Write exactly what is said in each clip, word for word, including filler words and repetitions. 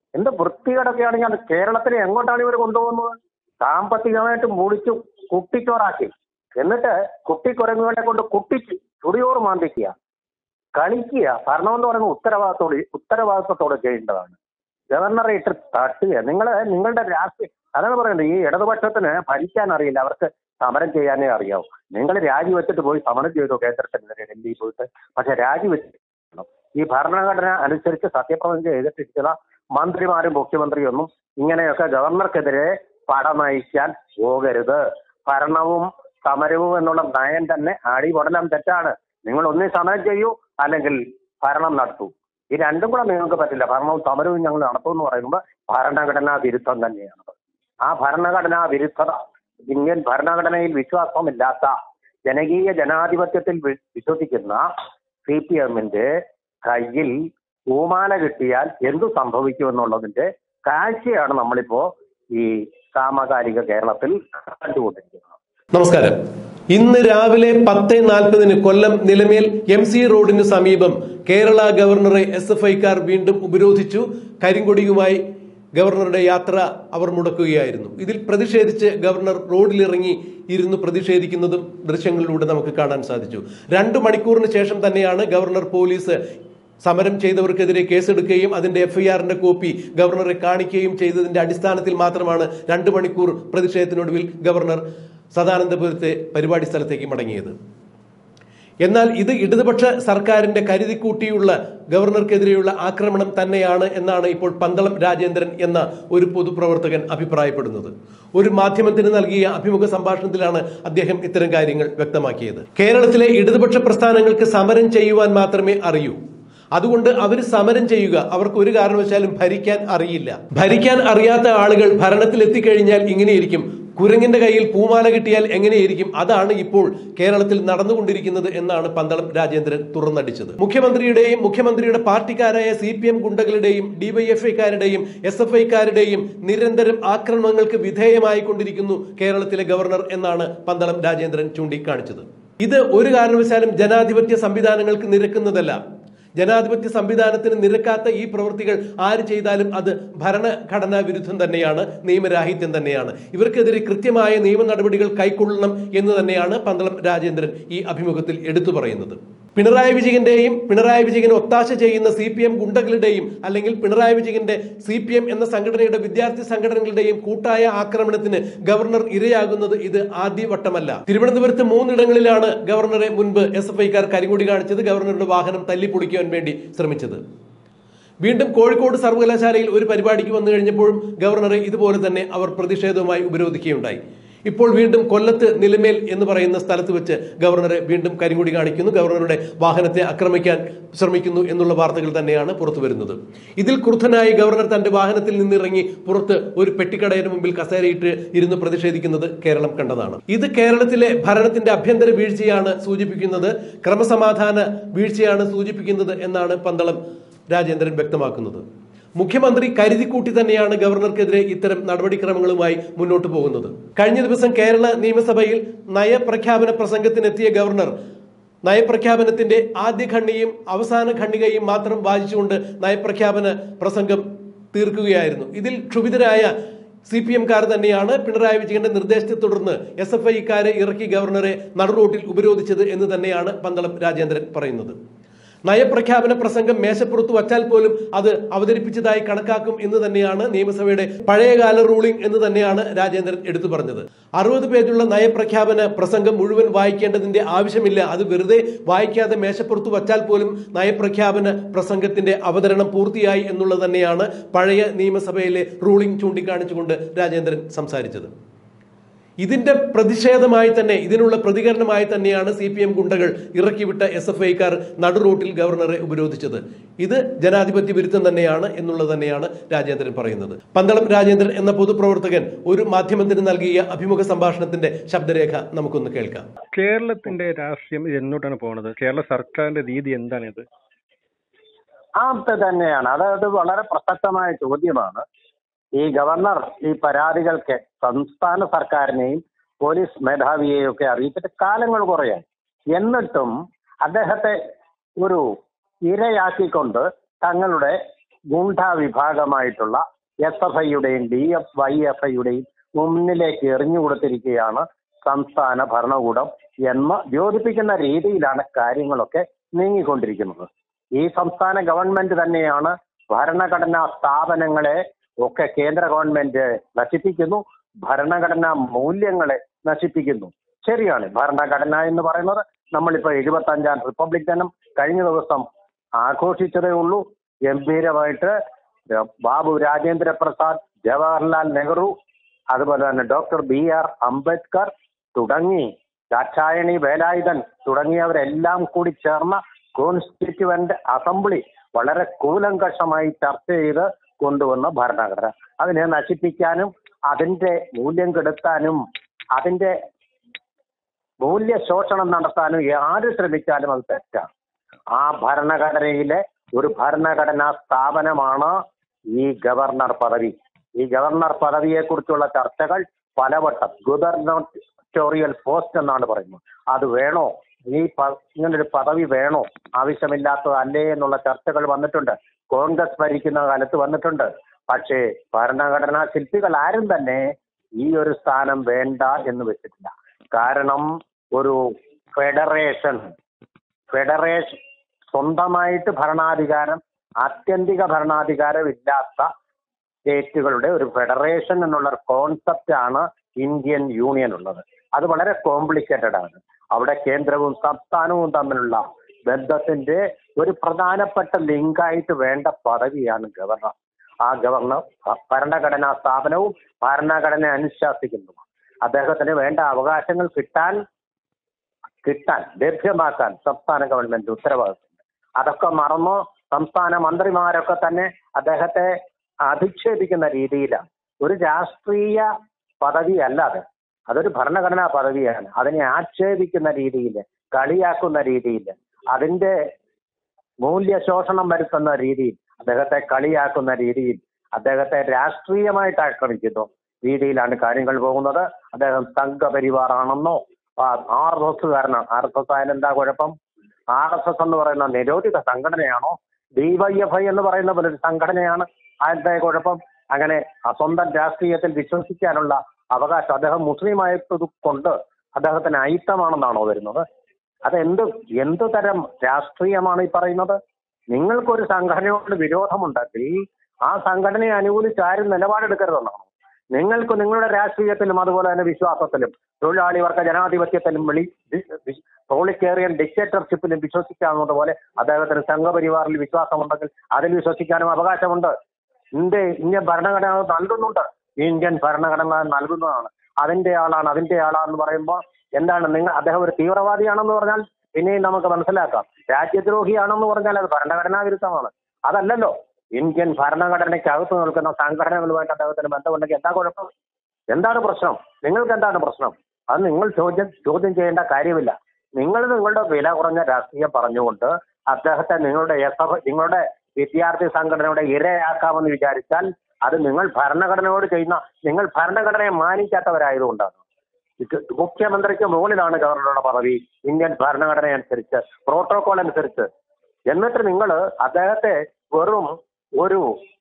എന്ത് വൃത്തികേടൊക്കെയാണെങ്കിൽ അത് കേരളത്തിനെ എങ്ങോട്ടാണ് ഇവർ കൊണ്ടുപോകുന്നത്? സാമ്പത്തികമായിട്ട് മുടിച്ചു കുട്ടിച്ചോറാക്കി, എന്നിട്ട് കുട്ടിക്കുരങ്ങുകളെ കൊണ്ട് കുട്ടിച്ച് ചുടിയോറ് മാന്തിക്കുക, കളിക്കുക. ഭരണം എന്ന് പറയുന്നത് ഉത്തരവാദിത്തോട് ഉത്തരവാദിത്വത്തോടെ ചെയ്യേണ്ടതാണ്. ഗവർണറെ ഇട്ട് തട്ടുക. നിങ്ങൾ നിങ്ങളുടെ രാഷ്ട്രീയ അതാണ് പറയുന്നത്. ഈ ഇടതുപക്ഷത്തിന് ഭരിക്കാൻ അറിയില്ല, അവർക്ക് സമരം ചെയ്യാനേ അറിയാവൂ. നിങ്ങൾ രാജിവെച്ചിട്ട് പോയി സമരം ചെയ്തോ കേന്ദ്രത്തിനെതിരെ ഡൽഹിയിൽ പോയിട്ട്. പക്ഷെ രാജിവെച്ച് ഈ ഭരണഘടന അനുസരിച്ച് സത്യപ്രതിജ്ഞ ചെയ്തിട്ടിരിക്കുന്ന മന്ത്രിമാരും മുഖ്യമന്ത്രിയൊന്നും ഇങ്ങനെയൊക്കെ ഗവർണർക്കെതിരെ പട നയിക്കാൻ പോകരുത്. ഭരണവും സമരവും എന്നുള്ള നയം തന്നെ അടിപൊടലം തെറ്റാണ്. നിങ്ങൾ ഒന്നേ സമരം ചെയ്യൂ, അല്ലെങ്കിൽ ഭരണം നടത്തൂ. ഈ രണ്ടും കൂടെ നിങ്ങൾക്ക് പറ്റില്ല. ഭരണവും സമരവും ഞങ്ങൾ നടത്തുമെന്ന് പറയുമ്പോൾ ഭരണഘടനാ വിരുദ്ധം തന്നെയാണ്. ആ ഭരണഘടനാ വിരുദ്ധത, ഇന്ത്യൻ ഭരണഘടനയിൽ വിശ്വാസമില്ലാത്ത, ജനകീയ ജനാധിപത്യത്തിൽ വിശ്വസിക്കുന്ന സി പി എമ്മിന്റെ കയ്യിൽ പൂമാല കിട്ടിയാൽ എന്തു സംഭവിക്കുമെന്നുള്ളതിന്റെ കാഴ്ചയാണ് നമ്മളിപ്പോ ഈ സമകാലിക കേരളത്തിൽ കണ്ടുകൊണ്ടിരിക്കുന്നത്. നമസ്കാരം. ഇന്ന് രാവിലെ പത്ത് നാൽപ്പതിന് കൊല്ലം നിലമേൽ എം സി റോഡിന് സമീപം കേരള ഗവർണറെ എസ് എഫ് ഐക്കാർ വീണ്ടും ഉപരോധിച്ചു. കരിങ്കൊടിയുമായി ഗവർണറുടെ യാത്ര അവർ മുടക്കുകയായിരുന്നു. ഇതിൽ പ്രതിഷേധിച്ച് ഗവർണർ റോഡിലിറങ്ങി ഇരുന്ന് പ്രതിഷേധിക്കുന്നതും ദൃശ്യങ്ങളിലൂടെ നമുക്ക് കാണാൻ സാധിച്ചു. രണ്ടു മണിക്കൂറിന് ശേഷം തന്നെയാണ് ഗവർണർ പോലീസ് സമരം ചെയ്തവർക്കെതിരെ കേസെടുക്കുകയും അതിന്റെ എഫ്ഐആറിന്റെ കോപ്പി ഗവർണറെ കാണിക്കുകയും ചെയ്തതിന്റെ അടിസ്ഥാനത്തിൽ മാത്രമാണ് രണ്ടു മണിക്കൂർ പ്രതിഷേധത്തിനൊടുവിൽ ഗവർണർ സദാനന്ദപുരത്തെ പരിപാടി സ്ഥലത്തേക്ക് മടങ്ങിയത്. എന്നാൽ ഇത് ഇടതുപക്ഷ സർക്കാരിന്റെ കരുതിക്കൂട്ടിയുള്ള ഗവർണർക്കെതിരെയുള്ള ആക്രമണം തന്നെയാണ് എന്നാണ് ഇപ്പോൾ പന്തളം രാജേന്ദ്രൻ എന്ന ഒരു പൊതുപ്രവർത്തകൻ അഭിപ്രായപ്പെടുന്നത്. ഒരു മാധ്യമത്തിന് നൽകിയ അഭിമുഖ സംഭാഷണത്തിലാണ് അദ്ദേഹം ഇത്തരം കാര്യങ്ങൾ വ്യക്തമാക്കിയത്. കേരളത്തിലെ ഇടതുപക്ഷ പ്രസ്ഥാനങ്ങൾക്ക് സമരം ചെയ്യുവാൻ മാത്രമേ അറിയൂ. അതുകൊണ്ട് അവർ സമരം ചെയ്യുക. അവർക്ക് ഒരു കാരണവശാലും ഭരിക്കാൻ അറിയില്ല. ഭരിക്കാൻ അറിയാത്ത ആളുകൾ ഭരണത്തിൽ എത്തിക്കഴിഞ്ഞാൽ ഇങ്ങനെയിരിക്കും. കുരങ്ങിന്റെ കയ്യിൽ പൂമാല കിട്ടിയാൽ എങ്ങനെയിരിക്കും? അതാണ് ഇപ്പോൾ കേരളത്തിൽ നടന്നുകൊണ്ടിരിക്കുന്നത് എന്നാണ് പന്തളം രാജേന്ദ്രൻ തുറന്നടിച്ചത്. മുഖ്യമന്ത്രിയുടെയും മുഖ്യമന്ത്രിയുടെ പാർട്ടിക്കാരായ സി പി എം ഗുണ്ടകളുടെയും ഡിവൈഎഫ്ഐക്കാരുടെയും എസ് എഫ് ഐക്കാരുടെയും നിരന്തരം ആക്രമണങ്ങൾക്ക് വിധേയമായി കൊണ്ടിരിക്കുന്നു കേരളത്തിലെ ഗവർണർ എന്നാണ് പന്തളം രാജേന്ദ്രൻ ചൂണ്ടിക്കാണിച്ചത്. ഇത് ഒരു കാരണവശാലും ജനാധിപത്യ സംവിധാനങ്ങൾക്ക് നിരക്കുന്നതല്ല. ജനാധിപത്യ സംവിധാനത്തിന് നിരക്കാത്ത ഈ പ്രവൃത്തികൾ ആര് ചെയ്താലും അത് ഭരണഘടനാ വിരുദ്ധം തന്നെയാണ്, നിയമരാഹിത്യം തന്നെയാണ്. ഇവർക്കെതിരെ കൃത്യമായ നിയമ നടപടികൾ കൈക്കൊള്ളണം എന്ന് തന്നെയാണ് പന്തളം രാജേന്ദ്രൻ ഈ അഭിമുഖത്തിൽ എടുത്തു പറയുന്നത്. പിണറായി വിജയന്റെയും പിണറായി വിജയന് ഒത്താശ ചെയ്യുന്ന സി പി എം ഗുണ്ടകളുടെയും അല്ലെങ്കിൽ പിണറായി വിജയന്റെ സി പി എം എന്ന സംഘടനയുടെ വിദ്യാർത്ഥി സംഘടനകളുടെയും കൂട്ടായ ആക്രമണത്തിന് ഗവർണർ ഇരയാകുന്നത് ഇത് ആദ്യവട്ടമല്ല. തിരുവനന്തപുരത്ത് മൂന്നിടങ്ങളിലാണ് ഗവർണറെ മുൻപ് എസ് എഫ് ഐക്കാർ കരിങ്കൊടി കാണിച്ചത്, ഗവർണറുടെ വാഹനം തല്ലിപ്പൊളിക്കുവാൻ വേണ്ടി ശ്രമിച്ചത്. വീണ്ടും കോഴിക്കോട് സർവകലാശാലയിൽ ഒരു പരിപാടിക്ക് വന്നു കഴിഞ്ഞപ്പോഴും ഗവർണറെ ഇതുപോലെ തന്നെ അവർ പ്രതിഷേധവുമായി ഉപരോധിക്കുകയുണ്ടായി. ഇപ്പോൾ വീണ്ടും കൊല്ലത്ത് നിലമേൽ എന്ന് പറയുന്ന സ്ഥലത്ത് വെച്ച് ഗവർണറെ വീണ്ടും കരിങ്കൊടി കാണിക്കുന്നു, ഗവർണറുടെ വാഹനത്തെ ആക്രമിക്കാൻ ശ്രമിക്കുന്നു എന്നുള്ള വാർത്തകൾ തന്നെയാണ് പുറത്തു വരുന്നത്. ഇതിൽ ക്രുദ്ധനായി ഗവർണർ തന്റെ വാഹനത്തിൽ നിന്നിറങ്ങി പുറത്ത് ഒരു പെട്ടിക്കടയുടെ മുമ്പിൽ കസേരയിട്ട് ഇരുന്ന് പ്രതിഷേധിക്കുന്നത് കേരളം കണ്ടതാണ്. ഇത് കേരളത്തിലെ ഭരണത്തിന്റെ അഭ്യന്തര വീഴ്ചയാണ് സൂചിപ്പിക്കുന്നത്, ക്രമസമാധാന വീഴ്ചയാണ് സൂചിപ്പിക്കുന്നത് എന്നാണ് പന്തളം രാജേന്ദ്രൻ വ്യക്തമാക്കുന്നത്. മുഖ്യമന്ത്രി കരുതിക്കൂട്ടി തന്നെയാണ് ഗവർണർക്കെതിരെ ഇത്തരം നടപടിക്രമങ്ങളുമായി മുന്നോട്ട് പോകുന്നത്. കഴിഞ്ഞ ദിവസം കേരള നിയമസഭയിൽ നയപ്രഖ്യാപന പ്രസംഗത്തിനെത്തിയ ഗവർണർ നയപ്രഖ്യാപനത്തിന്റെ ആദ്യ ഖണ്ഡികയും അവസാന ഖണ്ഡികയും മാത്രം വായിച്ചുകൊണ്ട് നയപ്രഖ്യാപന പ്രസംഗം തീർക്കുകയായിരുന്നു. ഇതിൽ ക്ഷുഭിതരായ സി പി എംകാർ തന്നെയാണ് പിണറായി വിജയന്റെ നിർദ്ദേശത്തെ തുടർന്ന് എസ് എഫ് ഐക്കാരെ ഇറക്കി ഗവർണറെ നടുറോട്ടിൽ ഉപരോധിച്ചത് എന്ന് തന്നെയാണ് പന്തളം രാജേന്ദ്രൻ പറയുന്നത്. നയപ്രഖ്യാപന പ്രസംഗം മേശപ്പുറത്ത് വച്ചാൽ പോലും അത് അവതരിപ്പിച്ചതായി കണക്കാക്കും എന്ന് തന്നെയാണ് നിയമസഭയുടെ പഴയകാല റൂളിംഗ് എന്ന് തന്നെയാണ് രാജേന്ദ്രൻ എടുത്തു പറഞ്ഞത്. അറുപത് പേജുള്ള നയപ്രഖ്യാപന പ്രസംഗം മുഴുവൻ വായിക്കേണ്ടതിന്റെ ആവശ്യമില്ല. അത് വെറുതെ വായിക്കാതെ മേശപ്പുറത്ത് വച്ചാൽ പോലും നയപ്രഖ്യാപന പ്രസംഗത്തിന്റെ അവതരണം പൂർത്തിയായി എന്നുള്ളത് തന്നെയാണ് പഴയ നിയമസഭയിലെ റൂളിംഗ് ചൂണ്ടിക്കാണിച്ചുകൊണ്ട് രാജേന്ദ്രൻ സംസാരിച്ചത്. ഇതിന്റെ പ്രതിഷേധമായി തന്നെ, ഇതിനുള്ള പ്രതികരണമായി തന്നെയാണ് സി പി എം ഗുണ്ടകൾ ഇറക്കിവിട്ട എസ് എഫ് ഐക്കാർ നടുറോട്ടിൽ ഗവർണറെ ഉപരോധിച്ചത്. ഇത് ജനാധിപത്യ വിരുദ്ധം തന്നെയാണ് എന്നുള്ളത് തന്നെയാണ് രാജേന്ദ്രൻ പറയുന്നത്. പന്തളം രാജേന്ദ്രൻ എന്ന പൊതുപ്രവർത്തകൻ ഒരു മാധ്യമത്തിന് നൽകിയ അഭിമുഖ സംഭാഷണത്തിന്റെ ശബ്ദരേഖ നമുക്കൊന്ന് കേൾക്കാം. കേരളത്തിന്റെ രാഷ്ട്രീയം എന്നോട്ടാണ് പോകുന്നത്? കേരള സർക്കാരിന്റെ രീതി എന്താണിത്? ആ തന്നെയാണ്. അതായത് വളരെ പ്രസക്തമായ ചോദ്യമാണ്. ഈ ഗവർണർ ഈ പരാതികൾക്ക് സംസ്ഥാന സർക്കാരിനെയും പോലീസ് മേധാവിയെയും ഒക്കെ അറിയിച്ചിട്ട് കാലങ്ങൾ കുറയായി. എന്നിട്ടും അദ്ദേഹത്തെ ഒരു ഇരയാക്കിക്കൊണ്ട് തങ്ങളുടെ ഗുണ്ടാ വിഭാഗമായിട്ടുള്ള എസ് എഫ് ഐയുടെയും ഡി എഫ് വൈ എഫ് ഐയുടെയും മുന്നിലേക്ക് എറിഞ്ഞു കൊടുത്തിരിക്കുകയാണ് സംസ്ഥാന ഭരണകൂടം എന്ന് യോജിപ്പിക്കുന്ന രീതിയിലാണ് കാര്യങ്ങളൊക്കെ നീങ്ങിക്കൊണ്ടിരിക്കുന്നത്. ഈ സംസ്ഥാന ഗവൺമെന്റ് തന്നെയാണ് ഭരണഘടനാ സ്ഥാപനങ്ങളെ ഒക്കെ കേന്ദ്ര ഗവൺമെന്റ് നശിപ്പിക്കുന്നു, ഭരണഘടനാ മൂല്യങ്ങളെ നശിപ്പിക്കുന്നു. ശരിയാണ്, ഭരണഘടന എന്ന് പറയുന്നത് നമ്മളിപ്പോൾ എഴുപത്തി അഞ്ചാം റിപ്പബ്ലിക് ദിനം കഴിഞ്ഞ ദിവസം ആഘോഷിച്ചതേ ഉള്ളൂ. ഗംഭീരമായിട്ട് ബാബു രാജേന്ദ്ര പ്രസാദ്, ജവഹർലാൽ നെഹ്റു, അതുപോലെ തന്നെ ഡോക്ടർ ബി ആർ അംബേദ്കർ തുടങ്ങി ദാക്ഷായണി വേലായുധൻ തുടങ്ങിയവരെല്ലാം കൂടി ചേർന്ന കോൺസ്റ്റിറ്റ്യൂവന്റ് അസംബ്ലി വളരെ കൂലങ്കഷമായി ചർച്ച ചെയ്ത് കൊണ്ടുവന്ന ഭരണഘടന അതിനെ നശിപ്പിക്കാനും അതിന്റെ മൂല്യം കെടുത്താനും അതിന്റെ മൂല്യ ശോഷണം നടത്താനും ആര് ശ്രമിച്ചാലും അത് തെറ്റാണ്. ആ ഭരണഘടനയിലെ ഒരു ഭരണഘടനാ സ്ഥാപനമാണ് ഈ ഗവർണർ പദവി. ഈ ഗവർണർ പദവിയെ കുറിച്ചുള്ള ചർച്ചകൾ പലവട്ടം ഗുബർണറ്റോറിയൽ പോസ്റ്റ് എന്നാണ് പറയുന്നത്. അത് വേണോ, ഈ ഇങ്ങനൊരു പദവി വേണോ, ആവശ്യമില്ലാത്തതല്ലേ എന്നുള്ള ചർച്ചകൾ വന്നിട്ടുണ്ട്. കോൺഗ്രസ് ഭരിക്കുന്ന കാലത്ത് വന്നിട്ടുണ്ട്. പക്ഷേ ഭരണഘടനാ ശില്പികൾ ആരും തന്നെ ഈ ഒരു സ്ഥാനം വേണ്ട എന്ന് വെച്ചിട്ടില്ല. കാരണം ഒരു ഫെഡറേഷൻ ഫെഡറേഷൻ സ്വന്തമായിട്ട് ഭരണാധികാരം, ആത്യന്തിക ഭരണാധികാരം ഇല്ലാത്ത സ്റ്റേറ്റുകളുടെ ഒരു ഫെഡറേഷൻ എന്നുള്ള കോൺസെപ്റ്റ് ആണ് ഇന്ത്യൻ യൂണിയൻ ഉള്ളത്. അത് വളരെ കോംപ്ലിക്കേറ്റഡ് ആണ്. അവിടെ കേന്ദ്രവും സംസ്ഥാനവും തമ്മിലുള്ള ബന്ധത്തിന്റെ ഒരു പ്രധാനപ്പെട്ട ലിങ്കായിട്ട് വേണ്ട പദവിയാണ് ഗവർണർ. ആ ഗവർണർ ഭരണഘടനാ സ്ഥാപനവും ഭരണഘടന അനുശാസിക്കുന്നു. അദ്ദേഹത്തിന് വേണ്ട അവകാശങ്ങൾ കിട്ടാൻ കിട്ടാൻ ലഭ്യമാക്കാൻ സംസ്ഥാന ഗവൺമെന്റ് ഉത്തരവാദിത്തമുണ്ട്. അതൊക്കെ മറന്നോ സംസ്ഥാന മന്ത്രിമാരൊക്കെ തന്നെ അദ്ദേഹത്തെ അധിക്ഷേപിക്കുന്ന രീതിയിലാണ്. ഒരു രാഷ്ട്രീയ പദവി അല്ലാതെ അതൊരു ഭരണഘടനാ പദവിയാണ്. അതിനെ ആക്ഷേപിക്കുന്ന രീതിയിൽ, കളിയാക്കുന്ന രീതിയിൽ, അതിന്റെ മൂല്യശോഷണം വരുത്തുന്ന രീതിയിൽ, അദ്ദേഹത്തെ കളിയാക്കുന്ന രീതിയിൽ, അദ്ദേഹത്തെ രാഷ്ട്രീയമായിട്ട് ആക്രമിക്കുന്നു രീതിയിലാണ് കാര്യങ്ങൾ പോകുന്നത്. അദ്ദേഹം സംഘപരിവാറാണെന്നോ ആർ എസ് എസ്സുകാരനാണ്. ആർ എസ് എസ് ആയാലും എന്താ കുഴപ്പം? ആർ എസ് എസ് എന്ന് പറയുന്ന നിരോധിത സംഘടനയാണോ? ഡി വൈ എഫ് ഐ എന്ന് പറയുന്ന പോലെ ഒരു സംഘടനയാണ്. അതിന്റെ കുഴപ്പം? അങ്ങനെ സ്വന്തം രാഷ്ട്രീയത്തിൽ വിശ്വസിക്കാനുള്ള അവകാശം അദ്ദേഹം മുസ്ലിമായത് കൊണ്ട് അദ്ദേഹത്തിന് അയിത്തമാണെന്നാണോ വരുന്നത്? അതെന്ത് എന്ത് തരം രാഷ്ട്രീയമാണ് ഈ പറയുന്നത്? നിങ്ങൾക്കൊരു സംഘടനയോട് വിരോധമുണ്ടെങ്കിൽ ആ സംഘടനയെ അനുകൂലിച്ച് ആരും നിലപാടെടുക്കരുതെന്നാണോ? നിങ്ങൾക്ക് നിങ്ങളുടെ രാഷ്ട്രീയത്തിലും അതുപോലെ തന്നെ വിശ്വാസത്തിലും തൊഴിലാളി വർഗ ജനാധിപത്യത്തിലും വെളി ടോളിറ്റേറിയൻ ഡിക്റ്റേറ്റർഷിപ്പിലും വിശ്വസിക്കാവുന്നതുപോലെ അദ്ദേഹത്തിന് സംഘപരിവാറിൽ വിശ്വാസമുണ്ടെങ്കിൽ അതിൽ വിശ്വസിക്കാനും അവകാശമുണ്ട്. ഇന്ത്യ ഇന്ത്യൻ ഭരണഘടന നൽകുന്നുണ്ട്. ഇന്ത്യൻ ഭരണഘടന നൽകുന്നതാണ്. അതിന്റെ ആളാണ് അതിന്റെ ആളാണെന്ന് പറയുമ്പോൾ എന്താണ് നിങ്ങൾ അദ്ദേഹം ഒരു തീവ്രവാദിയാണെന്ന് പറഞ്ഞാൽ പിന്നെയും നമുക്ക് മനസ്സിലാക്കാം. രാജ്യദ്രോഹിയാണെന്ന് പറഞ്ഞാൽ അത് ഭരണഘടനാ വിരുദ്ധമാണ്. അതല്ലല്ലോ. ഇന്ത്യൻ ഭരണഘടനയ്ക്കകത്ത് നിൽക്കുന്ന സംഘടനകളുമായിട്ട് അദ്ദേഹത്തിന് ബന്ധമുണ്ടെങ്കിൽ എന്താ കുഴപ്പം? എന്താണ് പ്രശ്നം? നിങ്ങൾക്ക് എന്താണ് പ്രശ്നം? അത് നിങ്ങൾ ചോദ്യം ചോദ്യം ചെയ്യേണ്ട കാര്യമില്ല. നിങ്ങൾ നിങ്ങളുടെ വില കുറഞ്ഞ രാഷ്ട്രീയം പറഞ്ഞുകൊണ്ട് അദ്ദേഹത്തെ നിങ്ങളുടെ എസ് എഫ് നിങ്ങളുടെ വിദ്യാർത്ഥി സംഘടനയുടെ ഇരയാക്കാമെന്ന് വിചാരിച്ചാൽ അത് നിങ്ങൾ ഭരണഘടനയോട് ചെയ്യുന്ന നിങ്ങൾ ഭരണഘടനയെ മാനിക്കാത്തവരായതുകൊണ്ടാണ്. മുഖ്യമന്ത്രിക്ക് മുകളിലാണ് ഗവർണറുടെ പദവി ഇന്ത്യൻ ഭരണഘടന അനുസരിച്ച്, പ്രോട്ടോകോൾ അനുസരിച്ച്. എന്നിട്ട് നിങ്ങൾ അദ്ദേഹത്തെ വെറും ഒരു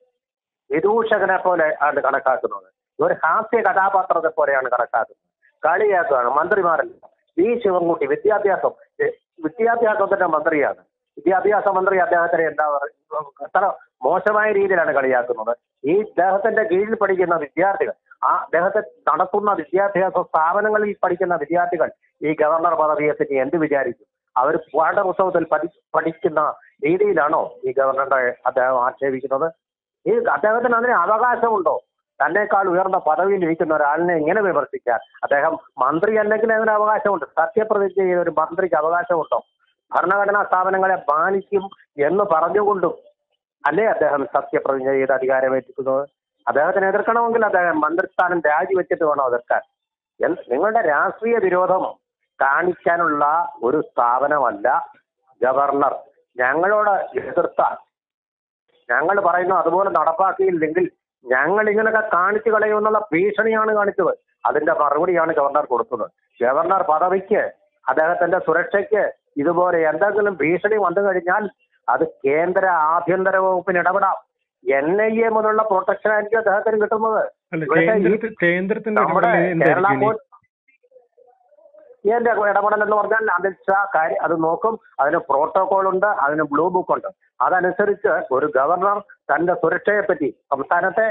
വിദൂഷകനെ പോലെ ആണ് കണക്കാക്കുന്നത്. ഒരു ഹാസ്യ കഥാപാത്രത്തെ പോലെയാണ് കണക്കാക്കുന്നത്. കളിയാക്കുകയാണ്. മന്ത്രിമാരല്ല. വി ശിവൻകുട്ടി വിദ്യാഭ്യാസം വിദ്യാഭ്യാസത്തിന്റെ മന്ത്രിയാണ്. വിദ്യാഭ്യാസ മന്ത്രി അദ്ദേഹത്തിന് എന്താ പറയുക, അത്ര മോശമായ രീതിയിലാണ് കളിയാക്കുന്നത്. ഈ അദ്ദേഹത്തിന്റെ കീഴിൽ പഠിക്കുന്ന വിദ്യാർത്ഥികൾ, ആ അദ്ദേഹത്തെ നടത്തുന്ന വിദ്യാഭ്യാസ സ്ഥാപനങ്ങളിൽ പഠിക്കുന്ന വിദ്യാർത്ഥികൾ ഈ ഗവർണർ പദവിയെ പറ്റി എന്ത് വിചാരിക്കും? അവർ പാഠപുസ്തകത്തിൽ പഠി പഠിക്കുന്ന രീതിയിലാണോ ഈ ഗവർണറെ അദ്ദേഹം ആക്ഷേപിക്കുന്നത്? ഈ അദ്ദേഹത്തിന് അതിന് അവകാശമുണ്ടോ? തന്നെക്കാൾ ഉയർന്ന പദവിയിൽ ഇരിക്കുന്ന ഒരാളിനെ എങ്ങനെ വിമർശിക്കാൻ? അദ്ദേഹം മന്ത്രി അല്ലെങ്കിൽ അതിന് അവകാശമുണ്ട്. സത്യപ്രതിജ്ഞ ചെയ്ത ഒരു മന്ത്രിക്ക് അവകാശമുണ്ടോ? ഭരണഘടനാ സ്ഥാപനങ്ങളെ മാനിക്കും എന്ന് പറഞ്ഞുകൊണ്ടും അല്ലേ അദ്ദേഹം സത്യപ്രതിജ്ഞ ചെയ്ത് അധികാരമേറ്റിക്കുന്നത്? അദ്ദേഹത്തിന് എതിർക്കണമെങ്കിൽ അദ്ദേഹം മന്ത്രിസ്ഥാനം രാജിവെച്ചിട്ട് വേണം എതിർക്കാൻ. നിങ്ങളുടെ രാഷ്ട്രീയ വിരോധം കാണിക്കാനുള്ള ഒരു സ്ഥാപനമല്ല ഗവർണർ. ഞങ്ങളോട് എതിർത്താൽ ഞങ്ങൾ പറയുന്നു അതുപോലെ നടപ്പാക്കിയില്ലെങ്കിൽ ഞങ്ങൾ ഇങ്ങനെയൊക്കെ കാണിച്ചു കളയുമെന്നുള്ള ഭീഷണിയാണ് കാണിച്ചത്. അതിന്റെ മറുപടിയാണ് ഗവർണർ കൊടുത്തത്. ഗവർണർ പദവിക്ക്, അദ്ദേഹത്തിന്റെ സുരക്ഷയ്ക്ക് ഇതുപോലെ എന്തെങ്കിലും ഭീഷണി വന്നു കഴിഞ്ഞാൽ അത് കേന്ദ്ര ആഭ്യന്തര വകുപ്പിന് ഇടപെടാം. എൻ ഐ എ മുതലുള്ള പ്രൊട്ടക്ഷൻ ആയിരിക്കും അദ്ദേഹത്തിന് കിട്ടുന്നത്. അല്ല, ഇവിടുത്തെ ഈ കേന്ദ്രത്തി- കേന്ദ്രത്തിന്റെ നമ്മുടെ ഇടപെടൽ കേരള എന്തായിരിക്കും ഇനി? പോലീസ് എന്റെ ഇടപെടൽ എന്ന് പറഞ്ഞാൽ അമിത്ഷാ കാര്യം അത് നോക്കും. അതിന് പ്രോട്ടോകോൾ ഉണ്ട്, അതിന് ബ്ലൂ ബുക്ക് ഉണ്ട്. അതനുസരിച്ച് ഒരു ഗവർണർ തന്റെ സുരക്ഷയെ പറ്റി സംസ്ഥാനത്തെ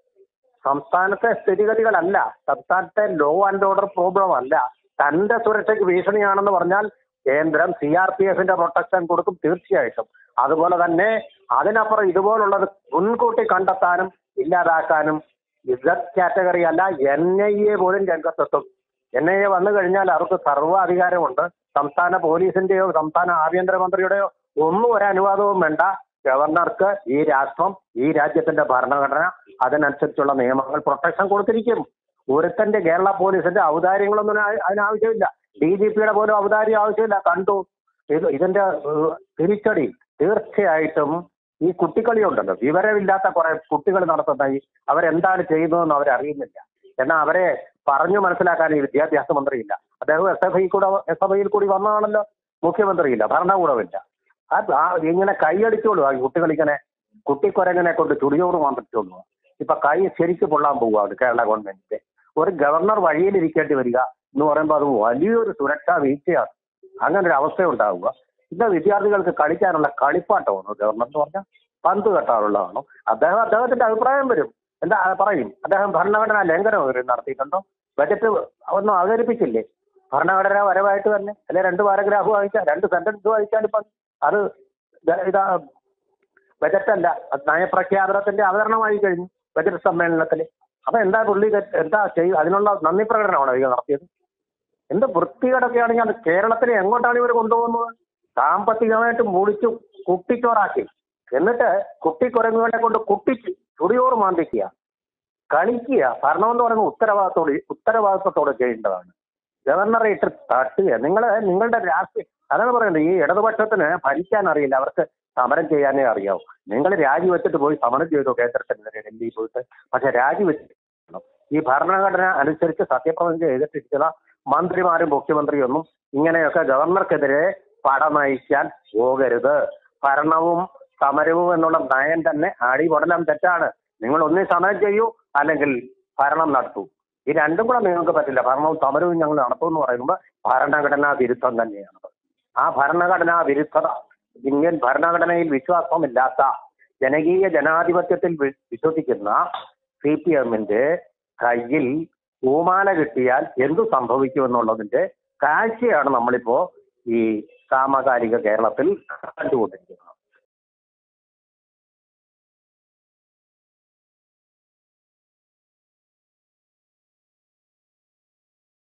സംസ്ഥാനത്തെ സ്ഥിതിഗതികളല്ല, സംസ്ഥാനത്തെ ലോ ആൻഡ് ഓർഡർ പ്രോബ്ലം അല്ല, തന്റെ സുരക്ഷയ്ക്ക് ഭീഷണിയാണെന്ന് പറഞ്ഞാൽ കേന്ദ്രം സി ആർ പി എഫിന്റെ പ്രൊട്ടക്ഷൻ കൊടുക്കും തീർച്ചയായിട്ടും. അതുപോലെ തന്നെ അതിനപ്പുറം ഇതുപോലുള്ളത് മുൻകൂട്ടി കണ്ടെത്താനും ഇല്ലാതാക്കാനും ഇസഡ് കാറ്റഗറി അല്ല, എൻ ഐ എ പോലും രംഗത്തെത്തും. എൻ ഐ എ വന്നു കഴിഞ്ഞാൽ അവർക്ക് സർവ്വ അധികാരമുണ്ട്. സംസ്ഥാന പോലീസിന്റെയോ സംസ്ഥാന ആഭ്യന്തരമന്ത്രിയുടെയോ ഒന്നും ഒരു അനുവാദവും വേണ്ട. ഗവർണർക്ക് ഈ രാഷ്ട്രം, ഈ രാജ്യത്തിന്റെ ഭരണഘടന, അതിനനുസരിച്ചുള്ള നിയമങ്ങൾ പ്രൊട്ടക്ഷൻ കൊടുത്തിരിക്കും. ഒരുത്തന്റെ കേരള പോലീസിന്റെ ഔദാര്യങ്ങളൊന്നും ആ- അതിനാവശ്യമില്ല. ഡി ജി പിയുടെ പോലും ഔദാര്യം ആവശ്യമില്ല. കണ്ടു ഇത് ഇതിന്റെ ഏഹ്, തിരിച്ചടി തീർച്ചയായിട്ടും ഈ കുട്ടിക്കളി ഉണ്ടല്ലോ, വിവരമില്ലാത്ത കുറെ കുട്ടികൾ നടത്തുന്ന ഈ അവരെന്താണ് ചെയ്യുന്നതെന്ന് അവരറിയുന്നില്ല. എന്നാൽ അവരെ പറഞ്ഞു മനസ്സിലാക്കാൻ ഈ വിദ്യാഭ്യാസ മന്ത്രിയില്ല. അദ്ദേഹം എസ് എഫ് ഐ കൂടെ എസ് എഫ് ഐയിൽ കൂടി വന്നതാണല്ലോ. മുഖ്യമന്ത്രിയില്ല, ഭരണകൂടമില്ല. അത് ആ ഇങ്ങനെ കൈയടിച്ചോളൂ. ആ കുട്ടികൾ ഇങ്ങനെ കുട്ടിക്കൊരങ്ങനെ കൊണ്ട് ചുടിയോറ് മാന്ത്രിച്ചോളൂ. ഇപ്പൊ കൈ ശരിക്ക് പൊള്ളാൻ പോവുകയാണ് കേരള ഗവൺമെന്റിന്റെ. ഒരു ഗവർണർ വഴിയിലിരിക്കേണ്ടി വരിക എന്ന് പറയുമ്പോൾ അത് വലിയൊരു സുരക്ഷാ വീഴ്ചയാണ്. അങ്ങനെ ഒരു അവസ്ഥ ഉണ്ടാവുക. ഇന്ന് വിദ്യാർത്ഥികൾക്ക് കളിക്കാനുള്ള കളിപ്പാട്ടമാണോ ഗവർണർ എന്ന് പറഞ്ഞാൽ? പന്ത് കെട്ടാറുള്ളതാണോ? അദ്ദേഹം അദ്ദേഹത്തിന്റെ അഭിപ്രായം വരും, എന്താ പറയും. അദ്ദേഹം ഭരണഘടനാ ലംഘനം നടത്തിയിട്ടുണ്ടോ? ബജറ്റ് ഒന്നും അവതരിപ്പിച്ചില്ലേ? ഭരണഘടന വരവായിട്ട് തന്നെ അല്ലെ രണ്ട് പാരഗ്രാഫ് വായിച്ചാൽ, രണ്ട് സെന്റൻസ് വായിച്ചാൽ ഇപ്പം അത് ഇതാ ബജറ്റല്ല, അത് നയപ്രഖ്യാപനത്തിന്റെ അവതരണമായി കഴിഞ്ഞു ബജറ്റ് സമ്മേളനത്തിൽ. അപ്പൊ എന്താ പുള്ളി എന്താ ചെയ്യും? അതിനുള്ള നന്ദി പ്രകടനമാണോ ഇവർ നടത്തിയത്? എന്ത് വൃത്തികേടൊക്കെയാണെങ്കിൽ അത് കേരളത്തിനെ എങ്ങോട്ടാണ് ഇവർ കൊണ്ടുപോകുന്നത്? സാമ്പത്തികമായിട്ട് മുടിച്ചു കുട്ടിച്ചോറാക്കി, എന്നിട്ട് കുട്ടിക്കുരങ്ങുകളെ കൊണ്ട് കുട്ടിച്ച് ചുടിയോറ് മാന്തിക്കുക, കളിക്കുക. ഭരണമെന്ന് പറയുന്നത് ഉത്തരവാദിത്തോട് ഉത്തരവാദിത്വത്തോടെ ചെയ്യേണ്ടതാണ്. ഗവർണറെ ഇട്ട് തട്ടുക. നിങ്ങൾ നിങ്ങളുടെ രാഷ്ട്രീയ അതാണ് പറയുന്നത്. ഈ ഇടതുപക്ഷത്തിന് ഭരിക്കാൻ അറിയില്ല, അവർക്ക് സമരം ചെയ്യാനേ അറിയാവൂ. നിങ്ങൾ രാജിവെച്ചിട്ട് പോയി സമരം ചെയ്തോ കേന്ദ്രത്തിനെതിരെ ഡൽഹിയിൽ പോയിട്ട്. പക്ഷെ രാജിവെച്ചിട്ട് ഈ ഭരണഘടന അനുസരിച്ച് സത്യപ്രതിജ്ഞ ചെയ്തിട്ടിരിക്കുന്ന മന്ത്രിമാരും മുഖ്യമന്ത്രിയൊന്നും ഇങ്ങനെയൊക്കെ ഗവർണർക്കെതിരെ പട നയിക്കാൻ പോകരുത്. ഭരണവും സമരവും എന്നുള്ള നയം തന്നെ അടിപൊടലം തെറ്റാണ്. നിങ്ങൾ ഒന്നേ സമരം ചെയ്യൂ, അല്ലെങ്കിൽ ഭരണം നടത്തൂ. ഈ രണ്ടും കൂടെ നിങ്ങൾക്ക് പറ്റില്ല. ഭരണവും സമരവും ഞങ്ങൾ നടത്തുമെന്ന് പറയുമ്പോൾ ഭരണഘടനാ വിരുദ്ധം തന്നെയാണ്. ആ ഭരണഘടനാ വിരുദ്ധത, ഇന്ത്യൻ ഭരണഘടനയിൽ വിശ്വാസമില്ലാത്ത, ജനകീയ ജനാധിപത്യത്തിൽ വി- വിശ്വസിക്കുന്ന സി പി എമ്മിന്റെ കയ്യിൽ പൂമാല കിട്ടിയാൽ എന്തു സംഭവിക്കുമെന്നുള്ളതിന്റെ കാഴ്ചയാണ് നമ്മളിപ്പോ ഈ സമകാലിക കേരളത്തിൽ കണ്ടുകൊണ്ടിരിക്കുന്നത്.